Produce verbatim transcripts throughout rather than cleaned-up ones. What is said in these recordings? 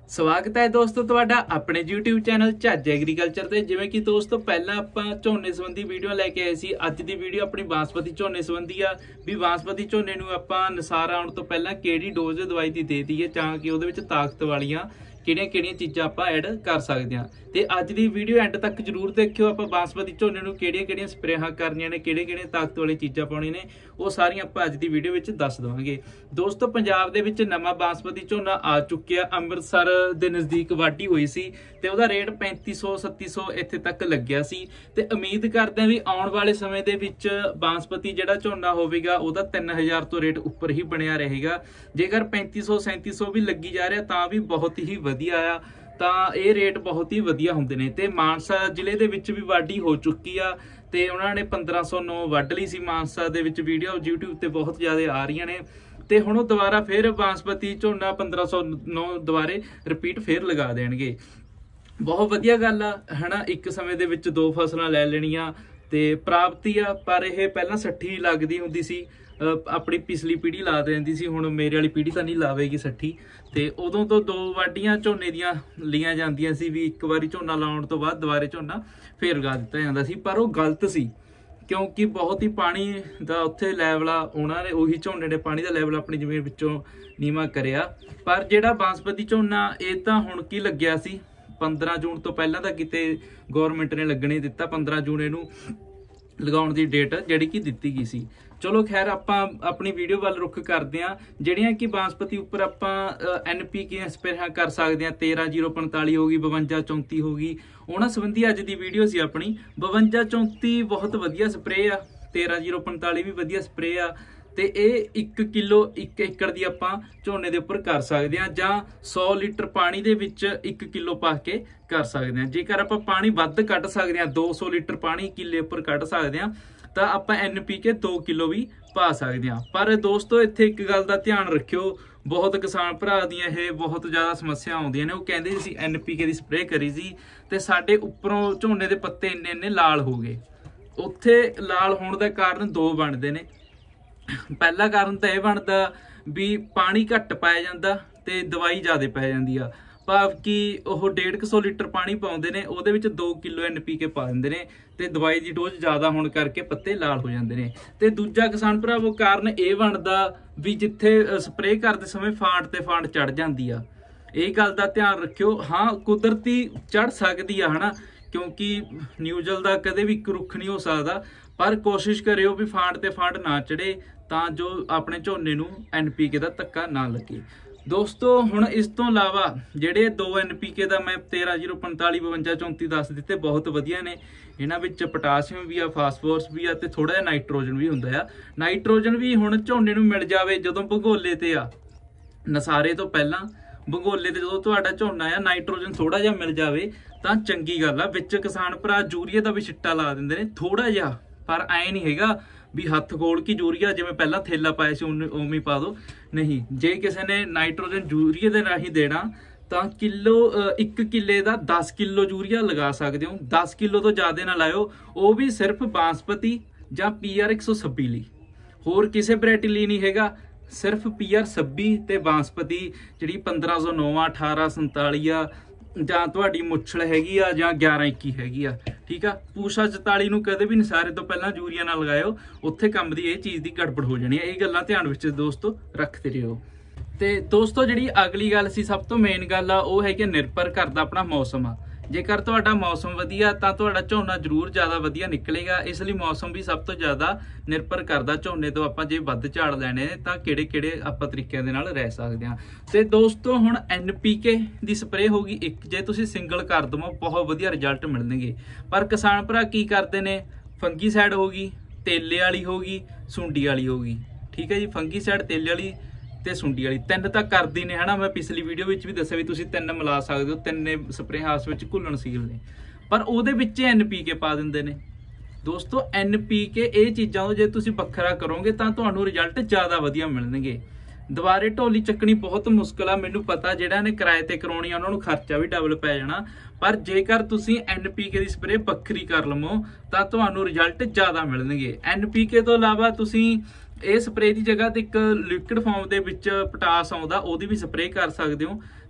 स्वागत है दोस्तों तुहाडा अपने यूट्यूब चैनल झज्ज एग्रीकल्चर ते। जिवें कि दोस्तों पहला आपां झोने संबंधी वीडियो लैके आए सी। अज दी वीडियो अपनी बासमती झोने संबंधी आ भी बासमती झोने नूं आपां नसार आउण तो पहलां किहड़ी डोज दवाई दी दे दईए तां कि उहदे विच ताकत वालियां किहड़ियां किहड़ियां चीज़ां आपां ऐड कर सकदे हां। ते अज दी वीडियो एंड तक जरूर देखियो। आपां बासमती झोने नूं किहड़ियां किहड़ियां स्प्रेहां करनियां ने, किहड़े किहड़े ताकत वाली चीज़ां पाउणियां ने, वो सारियां आपां अज दी वीडियो विच दस देवांगे। दोस्तों पंजाब दे विच नवां बासमती झोना आ चुक्किआ। अंमृतसर दे नज़दीक वाढी हुई सी ते उहदा रेट पैंती सौ सत्ती सौ इत्थे तक लग्गिआ सी। ते उम्मीद करदे हां भी आउण वाले समय दे विच बासमती जिहड़ा झोना होवेगा उहदा तीन हज़ार तो रेट उपर ही बनिआ रहेगा। जेकर पैंती सौ सैंती सौ भी लगी जा रिहा तां भी बहुत ही वधिया आ, ਤਾਂ ਇਹ ਰੇਟ ਬਹੁਤ ਹੀ ਵਧੀਆ ਹੁੰਦੇ ਨੇ। ਤੇ ਮਾਨਸਾ ਜ਼ਿਲ੍ਹੇ ਦੇ ਵਿੱਚ ਵੀ ਵਾਢੀ ਹੋ ਚੁੱਕੀ ਆ ਤੇ ਉਹਨਾਂ ਨੇ ਪੰਦਰਾਂ ਸੌ ਨੌ ਵੱਢ ਲਈ ਸੀ। ਮਾਨਸਾ ਦੇ ਵਿੱਚ ਵੀਡੀਓ YouTube ਤੇ ਬਹੁਤ ਜ਼ਿਆਦਾ ਆ ਰਹੀਆਂ ਨੇ ਤੇ ਹੁਣ ਉਹ ਦੁਬਾਰਾ ਫਿਰ ਬਾਸਮਤੀ ਝੋਨਾ ਪੰਦਰਾਂ ਸੌ ਨੌ ਦੁਬਾਰੇ ਰਿਪੀਟ ਫਿਰ ਲਗਾ ਦੇਣਗੇ। ਬਹੁਤ ਵਧੀਆ ਗੱਲ ਆ ਹਨਾ, ਇੱਕ ਸਮੇਂ ਦੇ ਵਿੱਚ ਦੋ ਫਸਲਾਂ ਲੈ ਲੈਣੀਆਂ ਤੇ ਪ੍ਰਾਪਤੀ ਆ। ਪਰ ਇਹ ਪਹਿਲਾਂ ਸੱਠੀ ਲੱਗਦੀ ਹੁੰਦੀ ਸੀ, अपनी पिछली पीढ़ी ला देंदी सी, हुण मेरे वाली पीढ़ी तो नहीं लावेगी सट्ठी। ते उदों तो दो वाढियां झोने दियां लियां जांदियां सी भी एक बारी झोना लाउण तो बाद दुबारे झोना फेर लगा दित्ता जांदा सी। पर वो गलत सी क्योंकि बहुत ही पानी दा उत्थे लैवल आ, उन्हां ने उही झोने ने पानी दा लैवल अपनी जमीन विचों नीवा करिआ। पर जिहड़ा बासमती झोना इह तां हुण की लग्गिआ सी पंद्रह जून तो पहलां तां किते गौरमेंट ने लगणे दित्ता। पंद्रह जून इहनूं लगाउण दी डेट जिहड़ी कि दित्ती गई सी। चलो खैर आपां अपनी वीडियो वाल रुख करते हैं। जिहड़ियां कि बासमती उपर आपां एन पी के स्प्रेहां कर सकते हैं, तेरह जीरो पंताली होगी, बवंजा चौंती होगी, उन्हां संबंधी अज दी वीडियो सी अपनी। बवंजा चौंती बहुत वधिया स्प्रे आ, तेरह जीरो पंताली भी वधिया स्प्रे आ ते ਇਹ एक किलो एक एकड़ ਦੀ ਆਪਾਂ ਝੋਨੇ ਦੇ ਉੱਪਰ ਕਰ ਸਕਦੇ ਹਾਂ ਜਾਂ सौ ਲੀਟਰ ਪਾਣੀ ਦੇ ਵਿੱਚ एक किलो ਪਾ ਕੇ ਕਰ ਸਕਦੇ ਹਾਂ। ਜੇਕਰ ਆਪਾਂ ਪਾਣੀ ਵੱਧ ਕੱਢ ਸਕਦੇ ਹਾਂ, दो सौ ਲੀਟਰ ਪਾਣੀ ਕਿੱਲੇ ਉੱਪਰ ਕੱਢ ਸਕਦੇ ਹਾਂ ਤਾਂ ਆਪਾਂ ਐਨ ਪੀ ਕੇ दो किलो ਵੀ ਪਾ ਸਕਦੇ ਹਾਂ। ਪਰ ਦੋਸਤੋ ਇੱਥੇ ਇੱਕ ਗੱਲ ਦਾ ਧਿਆਨ ਰੱਖਿਓ, ਬਹੁਤ ਕਿਸਾਨ ਭਰਾ ਦੀਆਂ ਇਹ ਬਹੁਤ ਜ਼ਿਆਦਾ ਸਮੱਸਿਆ ਆਉਂਦੀਆਂ ਨੇ। ਉਹ ਕਹਿੰਦੇ ਸੀ ਐਨ ਪੀ ਕੇ ਦੀ ਸਪਰੇਅ ਕਰੀ ਸੀ ਤੇ ਸਾਡੇ ਉੱਪਰੋਂ ਝੋਨੇ ਦੇ ਪੱਤੇ ਇੰਨੇ ਇੰਨੇ ਲਾਲ ਹੋ ਗਏ। ਉੱਥੇ ਲਾਲ ਹੋਣ ਦਾ ਕਾਰਨ ਦੋ ਬਣਦੇ ਨੇ। पहला कारण तो यह बनता भी पानी घट पाया जाता तो दवाई ज़्यादा पै जाती आ। भाव कि वह डेढ़ सौ लीटर पानी पाते हैं, वो दो किलो एन पी के पा देंगे ने तो दवाई की डोज ज़्यादा होने करके पत्ते लाल हो जाते हैं। तो दूजा किसान भरावो कारण यह बनता भी जिथे स्प्रे करते समय फांट ते फांट चढ़ जाती आ। ये गल का ध्यान रखियो। हाँ कुदरती चढ़ सकती है है ना, क्योंकि न्यूजल का कदे भी एक रुख नहीं हो सकता, पर कोशिश करियो भी फांट ते फांट ना चढ़े ਤਾਂ ਜੋ ਆਪਣੇ ਝੋਨੇ ਨੂੰ ਐਨ ਪੀ ਕੇ ਦਾ ਧੱਕਾ ਨਾ ਲੱਗੇ। ਦੋਸਤੋ ਹੁਣ ਇਸ ਤੋਂ ਇਲਾਵਾ ਜਿਹੜੇ ਦੋ ਐਨ ਪੀ ਕੇ ਦਾ ਮੈਂ तेरह जीरो पैंतालीस बवंजा चौंती ਦੱਸ ਦਿੱਤੇ ਬਹੁਤ ਵਧੀਆ ਨੇ। ਇਹਨਾਂ ਵਿੱਚ ਪੋਟਾਸ਼ੀਅਮ ਵੀ ਆ, ਫਾਸਫੋਰਸ ਵੀ ਆ ਤੇ ਥੋੜਾ ਜਿਹਾ ਨਾਈਟ੍ਰੋਜਨ ਵੀ ਹੁੰਦਾ ਆ। ਨਾਈਟ੍ਰੋਜਨ ਵੀ ਹੁਣ ਝੋਨੇ ਨੂੰ ਮਿਲ ਜਾਵੇ ਜਦੋਂ ਭਗੋਲੇ ਤੇ ਆ, ਨਸਾਰੇ ਤੋਂ ਪਹਿਲਾਂ ਭਗੋਲੇ ਤੇ ਜਦੋਂ ਤੁਹਾਡਾ ਝੋਨਾ ਆ ਨਾਈਟ੍ਰੋਜਨ ਥੋੜਾ ਜਿਹਾ ਮਿਲ ਜਾਵੇ ਤਾਂ ਚੰਗੀ ਗੱਲ ਆ। ਵਿੱਚ ਕਿਸਾਨ ਭਰਾ ਯੂਰੀਆ ਦਾ ਵੀ ਛਿੱਟਾ ਲਾ ਦਿੰਦੇ ਨੇ ਥੋੜਾ ਜਿਹਾ, ਪਰ ਐ ਨਹੀਂ ਹੈਗਾ भी हथ खोल के यूरिया जिवें पहला थैला पाया सी उवें पा दो। नहीं, जे किसी ने नाइट्रोजन यूरिया के राही देना तो किलो एक किले का दस किलो यूरिया लगा सकते हो। दस किलो तो ज़्यादा ना लाओ, वो भी सिर्फ बासमती जां पी आर एक सौ छब्बी ली, होर किसी वैरायटी ली नहीं हैगा। सिर्फ पी आर छब्बी ते बासमती जी पंद्रह सौ नौ अठारह संताली आ ਜਾਂ ਤੁਹਾਡੀ ਮੁੱਛਲ ਹੈਗੀ ਆ ਜਾਂ ਗਿਆਰਾਂ ਇੱਕੀ ਹੈਗੀ ਆ, ਠੀਕ ਆ। ਪੂਸ਼ਾ ਚੁਤਾਲੀ ਨੂੰ ਕਦੇ ਵੀ ਨਸਾਰੇ ਤੋਂ ਪਹਿਲਾਂ ਯੂਰੀਆ ਨਾ ਲਗਾਇਓ, ਉੱਥੇ ਕੰਮ ਦੀ ਇਹ ਚੀਜ਼ ਦੀ ਗੜਬੜ ਹੋ ਜਾਣੀ ਹੈ। ਇਹ ਗੱਲਾਂ ਧਿਆਨ ਵਿੱਚ ਦੋਸਤੋ ਰੱਖਦੇ ਰਹੋ। ਤੇ ਦੋਸਤੋ ਜਿਹੜੀ ਅਗਲੀ ਗੱਲ ਸੀ, ਸਭ ਤੋਂ ਮੇਨ ਗੱਲ ਆ, ਉਹ ਹੈ ਕਿ ਨਿਰਭਰ ਕਰਦਾ ਆਪਣਾ ਮੌਸਮ ਆ। ਜੇਕਰ ਤੁਹਾਡਾ ਮੌਸਮ ਵਧੀਆ ਤਾਂ ਤੁਹਾਡਾ ਝੋਨਾ ਜ਼ਰੂਰ ਜ਼ਿਆਦਾ ਵਧੀਆ ਨਿਕਲੇਗਾ। ਇਸ ਲਈ ਮੌਸਮ ਵੀ ਸਭ ਤੋਂ ਜ਼ਿਆਦਾ ਨਿਰਭਰ ਕਰਦਾ ਝੋਨੇ ਤੋਂ। ਆਪਾਂ ਜੇ ਵੱਧ ਝਾੜ ਲੈਣੇ ਨੇ ਤਾਂ ਕਿਹੜੇ ਕਿਹੜੇ ਆਪਾਂ ਤਰੀਕਿਆਂ ਦੇ ਨਾਲ ਰਹਿ ਸਕਦੇ ਹਾਂ। ਤੇ ਦੋਸਤੋ ਹੁਣ ਐਨ ਪੀ ਕੇ ਦੀ ਸਪਰੇਅ ਹੋ ਗਈ ਇੱਕ, ਜੇ ਤੁਸੀਂ ਸਿੰਗਲ ਕਰ ਦਵੋ ਬਹੁਤ ਵਧੀਆ ਰਿਜ਼ਲਟ ਮਿਲਣਗੇ। ਪਰ ਕਿਸਾਨ ਭਰਾ ਕੀ ਕਰਦੇ ਨੇ, ਫੰਗੀਸਾਈਡ ਹੋ ਗਈ, ਤੇਲੇ ਵਾਲੀ ਹੋ ਗਈ, ਸੁੰਡੀ ਵਾਲੀ ਹੋ ਗਈ, ਠੀਕ ਹੈ ਜੀ। ਫੰਗੀਸਾਈਡ, ਤੇਲੇ ਵਾਲੀ ਤੇ ਸੁੰਡੀ ਵਾਲੀ ਤਿੰਨ ਤਾਂ ਕਰਦੀ ਨੇ ਹਨਾ। ਮੈਂ ਪਿਛਲੀ ਵੀਡੀਓ ਵਿੱਚ ਵੀ ਦੱਸਿਆ ਵੀ ਤੁਸੀਂ ਤਿੰਨ ਮਿਲਾ ਸਕਦੇ ਹੋ, ਤਿੰਨੇ ਸਪਰੇਅ ਹਾਸ ਵਿੱਚ ਘੁਲਣਸ਼ੀਲ ਨੇ, ਪਰ ਉਹਦੇ ਵਿੱਚ ਐਨ ਪੀ ਕੇ ਪਾ ਦਿੰਦੇ ਨੇ। ਦੋਸਤੋ ਐਨ ਪੀ ਕੇ ਇਹ ਚੀਜ਼ਾਂ ਤੋਂ ਜੇ ਤੁਸੀਂ ਵੱਖਰਾ ਕਰੋਗੇ ਤਾਂ ਤੁਹਾਨੂੰ ਰਿਜ਼ਲਟ ਜ਼ਿਆਦਾ ਵਧੀਆ ਮਿਲਣਗੇ। ਦੁਬਾਰੇ ਢੋਲੀ ਚੱਕਣੀ ਬਹੁਤ ਮੁਸ਼ਕਲ ਆ, ਮੈਨੂੰ ਪਤਾ। ਜਿਹੜਾ ਨੇ ਕਿਰਾਏ ਤੇ ਕਰਾਉਣੀ ਆ ਉਹਨਾਂ ਨੂੰ ਖਰਚਾ ਵੀ ਡਬਲ ਪੈ ਜਾਣਾ, ਪਰ ਜੇਕਰ ਤੁਸੀਂ ਐਨ ਪੀ ਕੇ ਦੀ ਸਪਰੇਅ ਵੱਖਰੀ ਕਰ ਲਵੋ ਤਾਂ ਤੁਹਾਨੂੰ ਰਿਜ਼ਲਟ ਜ਼ਿਆਦਾ ਮਿਲਣਗੇ। ਐਨ ਪੀ ਕੇ ਤੋਂ ਇਲਾਵਾ ਤੁਸੀਂ ਇਹ ਸਪਰੇਅ ਦੀ ਜਗ੍ਹਾ ਤੇ ਇੱਕ ਲਿਕੁਇਡ ਫਾਰਮ ਦੇ ਵਿੱਚ ਪੋਟਾਸ ਆਉਂਦਾ, ਉਹਦੀ ਵੀ ਸਪਰੇਅ ਕਰ ਸਕਦੇ ਹੋ।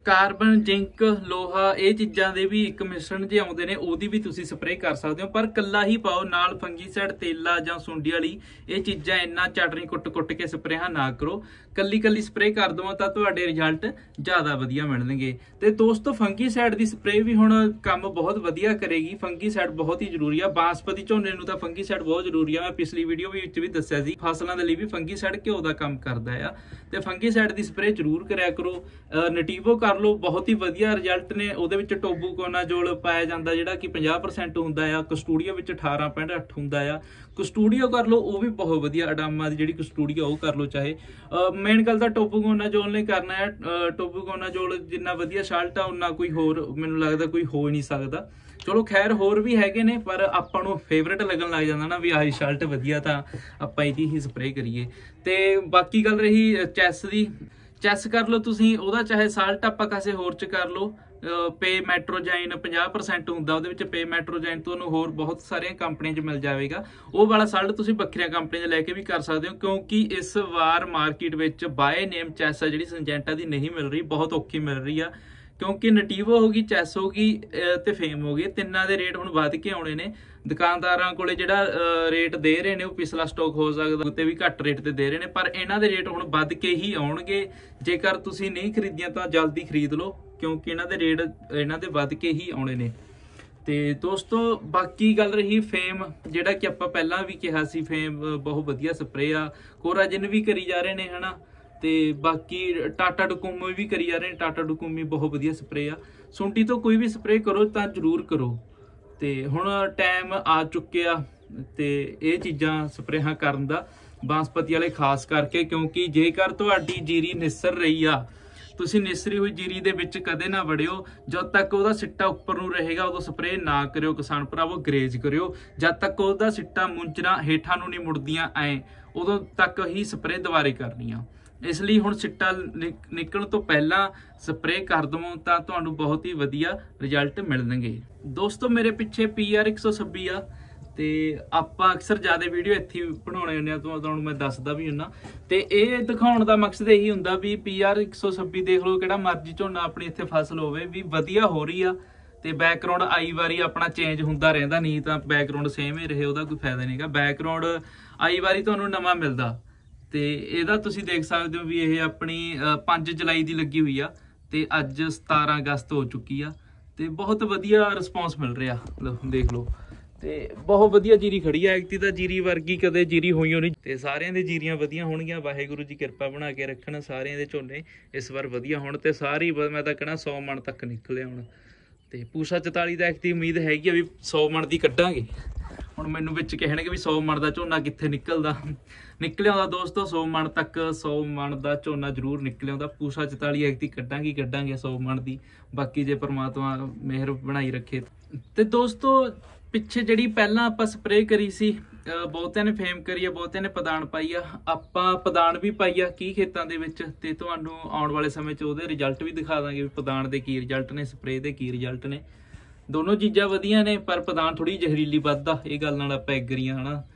ਕਾਰਬਨ ਜ਼ਿੰਕ ਲੋਹਾ ਇਹ ਚੀਜ਼ਾਂ ਦੇ ਵੀ ਇੱਕ ਮਿਸ਼ਰਣ ਜੇ ਆਉਂਦੇ ਨੇ ਉਹਦੀ ਵੀ ਤੁਸੀਂ ਸਪਰੇਅ ਕਰ ਸਕਦੇ ਹੋ, ਪਰ ਕੱਲਾ ਹੀ ਪਾਓ, ਨਾਲ ਫੰਗੀਸਾਈਡ ਤੇਲਾ ਜਾਂ ਸੁੰਡੀ ਵਾਲੀ ਇਹ ਚੀਜ਼ਾਂ ਇੰਨਾ ਚਟਨੀ ਕੁੱਟ ਕੁੱਟ ਕੇ ਸਪਰੇਹਾਂ ਨਾ ਕਰੋ। ਕੱਲੀ ਕੱਲੀ ਸਪਰੇਅ ਕਰ ਦਵਾਂ ਤਾਂ ਤੁਹਾਡੇ ਰਿਜ਼ਲਟ ਜ਼ਿਆਦਾ ਵਧੀਆ ਮਿਲਣਗੇ। ਤੇ ਦੋਸਤੋ ਫੰਗੀਸਾਈਡ ਦੀ ਸਪਰੇਅ ਵੀ ਹੁਣ ਕੰਮ ਬਹੁਤ ਵਧੀਆ ਕਰੇਗੀ। ਫੰਗੀਸਾਈਡ ਬਹੁਤ ਹੀ ਜ਼ਰੂਰੀ ਆ ਬਾਸਪਤੀ ਝੋਨੇ ਨੂੰ, ਤਾਂ ਫੰਗੀਸਾਈਡ ਬਹੁਤ ਜ਼ਰੂਰੀ ਆ। ਮੈਂ ਪਿਛਲੀ ਵੀਡੀਓ ਵਿੱਚ ਵੀ ਦੱਸਿਆ ਸੀ ਫਸਲਾਂ ਦੇ ਲਈ ਵੀ ਫੰਗੀਸਾਈਡ ਘਿਓ ਦਾ ਕੰਮ ਕਰਦਾ ਆ, ਤੇ ਫੰਗੀਸਾਈਡ ਦੀ ਸਪਰੇਅ ਜ਼ਰੂਰ ਕਰਿਆ ਕਰੋ। ਨਟੀਵੋ ਕਰ ਲਓ, ਬਹੁਤ ਹੀ ਵਧੀਆ ਰਿਜ਼ਲਟ ਨੇ। ਉਹਦੇ ਵਿੱਚ ਟੋਬੂਕੋਨਾਜ਼ੋਲ ਪਾਇਆ ਜਾਂਦਾ ਜਿਹੜਾ ਕਿ ਪੰਜਾਹ ਪਰਸੈਂਟ ਹੁੰਦਾ ਆ, ਕਸਟੂਡੀਓ ਵਿੱਚ ਅਠਾਰਾਂ ਪੁਆਇੰਟ ਅੱਠ ਹੁੰਦਾ ਆ। ਕਸਟੂਡੀਓ ਕਰ ਲਓ, ਉਹ ਵੀ ਬਹੁਤ ਵਧੀਆ, ਅਡਾਮਾ ਦੀ ਜਿਹੜੀ ਕਸਟੂਡੀਓ ਉਹ ਕਰ ਲਓ। ਚਾਹੇ ਮੇਨ ਗੱਲ ਤਾਂ ਟੋਬੂਕੋਨਾਜ਼ੋਲ ਨੇ ਕਰਨਾ ਹੈ। ਟੋਬੂਕੋਨਾਜ਼ੋਲ ਜਿੰਨਾ ਵਧੀਆ ਸਾਲਟ ਆ ਉਨਾ ਕੋਈ ਹੋਰ ਮੈਨੂੰ ਲੱਗਦਾ ਕੋਈ ਹੋ ਹੀ ਨਹੀਂ ਸਕਦਾ। ਚਲੋ ਖੈਰ ਹੋਰ ਵੀ ਹੈਗੇ ਨੇ, ਪਰ ਆਪਾਂ ਨੂੰ ਫੇਵਰੇਟ ਲੱਗਣ ਲੱਗ ਜਾਂਦਾ ਨਾ ਵੀ ਆਹੀ ਸਾਲਟ ਵਧੀਆ, ਤਾਂ ਆਪਾਂ ਇਹਦੀ ਹੀ ਸਪਰੇਅ ਕਰੀਏ। ਤੇ ਬਾਕੀ ਗੱਲ ਰਹੀ ਚੈਸ ਦੀ, ਚੈਸ ਕਰ ਲਓ ਤੁਸੀਂ, ਉਹਦਾ ਚਾਹੇ ਸਾਲਟ ਆਪਾਂ ਕਿਸੇ ਹੋਰ ਚ ਕਰ ਲਓ। ਪੇ ਮੈਟਰੋਜਾਈਨ ਪੰਜਾਹ ਪਰਸੈਂਟ ਹੁੰਦਾ, ਉਹਦੇ ਵਿੱਚ ਪੇ ਮੈਟਰੋਜਾਈਨ ਤੁਹਾਨੂੰ ਹੋਰ ਬਹੁਤ ਸਾਰੀਆਂ ਕੰਪਨੀਆਂ 'ਚ ਮਿਲ ਜਾਵੇਗਾ। ਉਹ ਵਾਲਾ ਸਾਲਟ ਤੁਸੀਂ ਵੱਖਰੀਆਂ ਕੰਪਨੀਆਂ 'ਚ ਲੈ ਕੇ ਵੀ ਕਰ ਸਕਦੇ ਹੋ, ਕਿਉਂਕਿ ਇਸ ਵਾਰ ਮਾਰਕੀਟ ਵਿੱਚ ਬਾਏ ਨੇਮ ਚੈਸ ਆ ਜਿਹੜੀ ਸਿੰਜੈਂਟਾ ਦੀ ਨਹੀਂ ਮਿਲ ਰਹੀ, ਬਹੁਤ ਔਖੀ ਮਿਲ ਰਹੀ ਆ। ਕਿਉਂਕਿ ਨਟੀਵੋ ਹੋ ਗਈ, ਚੈਸ ਹੋ ਗਈ ਤੇ ਫੇਮ ਹੋ ਗਈ, ਤਿੰਨਾਂ ਦੇ ਰੇਟ ਹੁਣ ਵੱਧ ਕੇ ਆਉਣੇ ਨੇ। ਦੁਕਾਨਦਾਰਾਂ ਕੋਲੇ ਜਿਹੜਾ ਰੇਟ ਦੇ ਰਹੇ ਨੇ ਉਹ ਪਿਛਲਾ ਸਟਾਕ ਹੋ ਸਕਦਾ ਤੇ ਵੀ ਘੱਟ ਰੇਟ ਤੇ ਦੇ ਰਹੇ ਨੇ, ਪਰ ਇਹਨਾਂ ਦੇ ਰੇਟ ਹੁਣ ਵੱਧ ਕੇ ਹੀ ਆਉਣਗੇ। ਜੇਕਰ ਤੁਸੀਂ ਨਹੀਂ ਖਰੀਦੀਆਂ ਤਾਂ ਜਲਦੀ ਖਰੀਦ ਲਓ, ਕਿਉਂਕਿ ਇਹਨਾਂ ਦੇ ਰੇਟ ਇਹਨਾਂ ਦੇ ਵੱਧ ਕੇ ਹੀ ਆਉਣੇ ਨੇ। ਤੇ ਦੋਸਤੋ ਬਾਕੀ ਗੱਲ ਰਹੀ ਫੇਮ, ਜਿਹੜਾ ਕਿ ਆਪਾਂ ਪਹਿਲਾਂ ਵੀ ਕਿਹਾ ਸੀ, ਫੇਮ ਬਹੁਤ ਵਧੀਆ ਸਪਰੇਅ ਆ। ਕੋਰਾਜਨ ਵੀ ਕਰੀ ਜਾ ਰਹੇ ਨੇ ਹਨਾ, ਤੇ ਬਾਕੀ ਟਾਟਾ ਡਕੂਮੀ ਵੀ ਕਰੀ ਜਾ ਰਹੇ ਨੇ। ਟਾਟਾ ਡਕੂਮੀ ਬਹੁਤ ਵਧੀਆ ਸਪਰੇਅ ਆ। ਸੁੰਡੀ ਤੋਂ ਕੋਈ ਵੀ ਸਪਰੇਅ ਕਰੋ ਤਾਂ ਜ਼ਰੂਰ ਕਰੋ। ਤੇ ਹੁਣ ਟਾਈਮ ਆ ਚੁੱਕਿਆ ਤੇ ਇਹ ਚੀਜ਼ਾਂ ਸਪਰੇਹਾਂ ਕਰਨ ਦਾ, ਬਾਸਪਤੀ ਵਾਲੇ ਖਾਸ ਕਰਕੇ, ਕਿਉਂਕਿ ਜੇਕਰ ਤੁਹਾਡੀ ਜੀਰੀ ਨਿਸਰ ਰਹੀ ਆ, ਤੁਸੀਂ ਨਿਸਰੀ ਹੋਈ ਜੀਰੀ ਦੇ ਵਿੱਚ ਕਦੇ ਨਾ ਵੜਿਓ। ਜਦ ਤੱਕ ਉਹਦਾ ਸਿੱਟਾ ਉੱਪਰ ਨੂੰ ਰਹੇਗਾ ਉਦੋਂ ਸਪਰੇਅ ਨਾ ਕਰਿਓ ਕਿਸਾਨ ਭਰਾਵੋ, ਗਰੇਜ ਕਰਿਓ। ਜਦ ਤੱਕ ਉਹਦਾ ਸਿੱਟਾ ਮੁੰਚਰਾਂ ਹੇਠਾਂ ਨੂੰ ਨਹੀਂ ਮੁੜਦੀਆਂ ਐ, ਉਦੋਂ ਤੱਕ ਹੀ ਸਪਰੇਅ ਦੁਬਾਰੇ ਕਰਨੀ ਆ। ਇਸ ਲਈ ਹੁਣ ਸਿੱਟਾ ਨਿਕਲਣ ਤੋਂ ਪਹਿਲਾਂ ਸਪਰੇਅ ਕਰ ਦਵੋ ਤਾਂ ਤੁਹਾਨੂੰ ਬਹੁਤ ਹੀ ਵਧੀਆ ਰਿਜ਼ਲਟ ਮਿਲਣਗੇ। ਦੋਸਤੋ ਮੇਰੇ ਪਿੱਛੇ ਪੀ ਆਰ ਇੱਕ ਸੌ ਛੱਬੀ ਆ, ਤੇ ਆਪਾਂ ਅਕਸਰ ਜ਼ਿਆਦਾ ਵੀਡੀਓ ਇੱਥੇ ਬਣਾਉਣੇ ਹੁੰਦੇ ਆ, ਤੁਹਾਨੂੰ ਮੈਂ ਦੱਸਦਾ ਵੀ ਹੁੰਦਾ। ਤੇ ਇਹ ਦਿਖਾਉਣ ਦਾ ਮਕਸਦ ਇਹੀ ਹੁੰਦਾ ਵੀ ਪੀ ਆਰ ਇੱਕ ਸੌ ਛੱਬੀ ਦੇਖ ਲਓ, ਕਿਹੜਾ ਮਰਜ਼ੀ ਝੋਨਾ ਆਪਣੀ ਇੱਥੇ ਫਸਲ ਹੋਵੇ ਵੀ ਵਧੀਆ ਹੋ ਰਹੀ ਆ। ਤੇ ਬੈਕਗਰਾਉਂਡ ਆਈ ਵਾਰੀ ਆਪਣਾ ਚੇਂਜ ਹੁੰਦਾ ਰਹਿੰਦਾ, ਨਹੀਂ ਤਾਂ ਬੈਕਗਰਾਉਂਡ ਸੇਮ ਹੀ ਰਹੇ ਉਹਦਾ ਕੋਈ ਫਾਇਦਾ ਨਹੀਂਗਾ। ਬੈਕਗਰਾਉਂਡ ਆਈ ਵਾਰੀ ਤੁਹਾਨੂੰ ਨਵਾਂ ਮਿਲਦਾ। ਤੇ ਇਹਦਾ ਤੁਸੀਂ ਦੇਖ ਸਕਦੇ ਹੋ ਵੀ ਇਹ ਆਪਣੀ ਪੰਜ ਜੁਲਾਈ ਦੀ ਲੱਗੀ ਹੋਈ ਆ, ਤੇ ਅੱਜ ਸਤਾਰਾਂ ਅਗਸਤ ਹੋ ਚੁੱਕੀ ਆ, ਤੇ ਬਹੁਤ ਵਧੀਆ ਰਿਸਪੌਂਸ ਮਿਲ ਰਿਹਾ, ਦੇਖ ਲਓ। ਤੇ ਬਹੁਤ ਵਧੀਆ ਜੀਰੀ ਖੜੀ ਆ, ਐਕਤੀ ਤਾਂ ਜੀਰੀ ਵਰਗੀ ਕਦੇ ਜੀਰੀ ਹੋਈ ਹੋਣੀ। ਤੇ ਸਾਰਿਆਂ ਦੇ ਜੀਰੀਆਂ ਵਧੀਆ ਹੋਣਗੀਆਂ, ਵਾਹਿਗੁਰੂ ਜੀ ਕਿਰਪਾ ਬਣਾ ਕੇ ਰੱਖਣ, ਸਾਰਿਆਂ ਦੇ ਝੋਨੇ ਇਸ ਵਾਰ ਵਧੀਆ ਹੋਣ, ਤੇ ਸਾਰੀ ਮੈਂ ਤਾਂ ਕਹਿਣਾ ਸੌ ਮਣ ਤੱਕ ਨਿਕਲੇ ਹੁਣ। ਤੇ ਪੂਸਾ ਚੁਤਾਲੀ ਦਾ ਐਕਤੀ ਉਮੀਦ ਹੈਗੀ ਆ ਵੀ ਸੌ ਮਣ ਦੀ ਕੱਢਾਂਗੇ। ਹੁਣ ਮੈਨੂੰ ਵਿੱਚ ਕਹਿਣਗੇ ਵੀ ਸੌ ਮਣ ਦਾ ਝੋਨਾ ਕਿੱਥੇ ਨਿਕਲਦਾ, ਨਿਕਲਿਆ ਆਉਂਦਾ ਦੋਸਤੋ ਸੌ ਮਣ ਤੱਕ, ਸੌ ਮਣ ਦਾ ਝੋਨਾ ਜ਼ਰੂਰ ਨਿਕਲਿਆ ਆਉਂਦਾ। ਪੂਸਾ ਚੁਤਾਲੀ ਐਕਤੀ ਕੱਢਾਂਗੇ ਕੱਢਾਂਗੇ ਸੌ ਮਣ ਦੀ, ਬਾਕੀ ਜੇ ਪ੍ਰਮਾਤਮਾ ਮਿਹਰ ਬਣਾਈ ਰੱਖੇ। ਤੇ ਦੋਸਤੋ ਪਿੱਛੇ ਜਿਹੜੀ ਪਹਿਲਾਂ ਆਪਾਂ ਸਪਰੇਅ ਕਰੀ ਸੀ, ਬਹੁਤਿਆਂ ਨੇ ਫੇਮ ਕਰੀ ਆ, ਬਹੁਤਿਆਂ ਨੇ ਪਦਾਨ ਪਾਈ ਆ, ਆਪਾਂ ਪਦਾਨ ਵੀ ਪਾਈ ਆ ਕੀ ਖੇਤਾਂ ਦੇ ਵਿੱਚ, ਤੇ ਤੁਹਾਨੂੰ ਆਉਣ ਵਾਲੇ ਸਮੇਂ 'ਚ ਉਹਦੇ ਰਿਜ਼ਲਟ ਵੀ ਦਿਖਾ ਦਾਂਗੇ ਵੀ ਪਦਾਨ ਦੇ ਕੀ ਰਿਜ਼ਲਟ ਨੇ, ਸਪਰੇਅ ਦੇ ਕੀ ਰਿਜ਼ਲਟ ਨੇ। ਦੋਨੋਂ ਚੀਜ਼ਾਂ ਵਧੀਆ ਨੇ, ਪਰ ਪਦਾਨ ਥੋੜੀ ਜ਼ਹਿਰੀਲੀ ਵੱਧਦਾ, ਇਹ ਗੱਲ ਨਾਲ ਆਪਾਂ ਐਗਰੀ ਆ ਹਨਾ।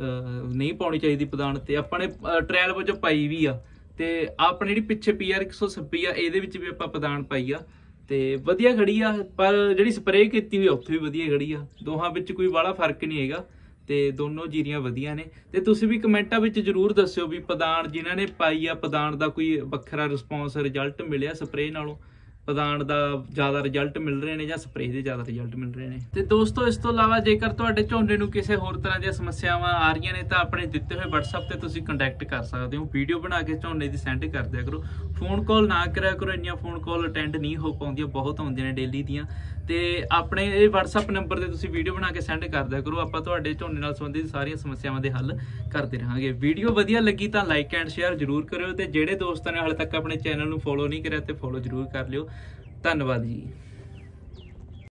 ਨਹੀਂ ਪਾਉਣੀ ਚਾਹੀਦੀ ਪਦਾਨ, ਤੇ ਆਪਾਂ ਨੇ ਟ੍ਰਾਇਲ ਵਜੋਂ ਪਾਈ ਵੀ ਆ। ਤੇ ਆਪਣੀ ਜਿਹੜੀ ਪਿੱਛੇ ਪੀ ਆਰ ਇੱਕ ਸੌ ਛੱਬੀ ਆ, ਇਹਦੇ ਵਿੱਚ ਵੀ ਆਪਾਂ ਪਦਾਨ ਪਾਈ ਆ, ਤੇ ਵਧੀਆ ਖੜੀ ਆ। ਪਰ ਜਿਹੜੀ ਸਪਰੇਅ ਕੀਤੀ ਹੋਈ ਉੱਥੇ ਵੀ ਵਧੀਆ ਖੜੀ ਆ, ਦੋਹਾਂ ਵਿੱਚ ਕੋਈ ਬਾਹਲਾ ਫਰਕ ਨਹੀਂ ਹੈਗਾ, ਤੇ ਦੋਨੋਂ ਜੀਰੀਆਂ ਵਧੀਆ ਨੇ। ਤੇ ਤੁਸੀਂ ਵੀ ਕਮੈਂਟਾਂ ਵਿੱਚ ਜ਼ਰੂਰ ਦੱਸਿਓ ਵੀ ਪਦਾਨ ਜਿਨ੍ਹਾਂ ਨੇ ਪਾਈ ਆ, ਪਦਾਨ ਦਾ ਕੋਈ ਵੱਖਰਾ ਰਿਸਪੌਂਸ ਰਿਜ਼ਲਟ ਮਿਲਿਆ ਸਪਰੇਅ ਨਾਲੋਂ, ਪਦਾਨ ਦਾ ਜ਼ਿਆਦਾ ਰਿਜ਼ਲਟ ਮਿਲ ਰਹੇ ਨੇ ਜਾਂ ਸਪਰੇਅ ਦੇ ਜ਼ਿਆਦਾ ਰਿਜ਼ਲਟ ਮਿਲ ਰਹੇ ਨੇ। ਤੇ ਦੋਸਤੋ ਇਸ ਤੋਂ ਇਲਾਵਾ ਜੇਕਰ ਤੁਹਾਡੇ ਝੋਨੇ ਨੂੰ ਕਿਸੇ ਹੋਰ ਤਰ੍ਹਾਂ ਦੀਆਂ ਸਮੱਸਿਆਵਾਂ ਆ ਰਹੀਆਂ ਨੇ ਤਾਂ ਆਪਣੇ ਦਿੱਤੇ ਹੋਏ WhatsApp ਤੇ ਤੁਸੀਂ ਕੰਟੈਕਟ ਕਰ ਸਕਦੇ ਹੋ। ਵੀਡੀਓ ਬਣਾ ਕੇ ਝੋਨੇ ਦੀ ਸੈਂਡ ਕਰ ਦਿਆ ਕਰੋ, ਫੋਨ ਕਾਲ ਨਾ ਕਰਿਆ ਕਰੋ, ਇੰਨੀਆਂ ਫੋਨ ਕਾਲ ਅਟੈਂਡ ਨਹੀਂ ਹੋ ਪਾਉਂਦੀਆਂ, ਬਹੁਤ ਆਉਂਦੀਆਂ ਨੇ ਡੇਲੀ ਦੀਆਂ। ਤੇ ਆਪਣੇ ਇਹ WhatsApp ਨੰਬਰ ਤੇ ਤੁਸੀਂ ਵੀਡੀਓ ਬਣਾ ਕੇ ਸੈਂਡ ਕਰ ਦਿਆ ਕਰੋ, ਆਪਾਂ ਤੁਹਾਡੇ ਝੋਨੇ ਨਾਲ ਸੰਬੰਧਿਤ ਸਾਰੀਆਂ ਸਮੱਸਿਆਵਾਂ ਦੇ ਹੱਲ ਕਰਦੇ ਰਹਾਂਗੇ। ਵੀਡੀਓ ਵਧੀਆ ਲੱਗੀ ਤਾਂ ਲਾਈਕ ਐਂਡ ਸ਼ੇਅਰ ਜ਼ਰੂਰ ਕਰਿਓ, ਤੇ ਜਿਹੜੇ ਦੋਸਤਾਂ ਨੇ ਹਾਲੇ ਤੱਕ ਆਪਣੇ ਚੈਨਲ ਨੂੰ ਫੋਲੋ ਨਹੀਂ ਕਰਿਆ ਤੇ ਫੋਲੋ ਜ਼ਰੂਰ ਕਰ ਲਿਓ। ਧੰਨਵਾਦ ਜੀ।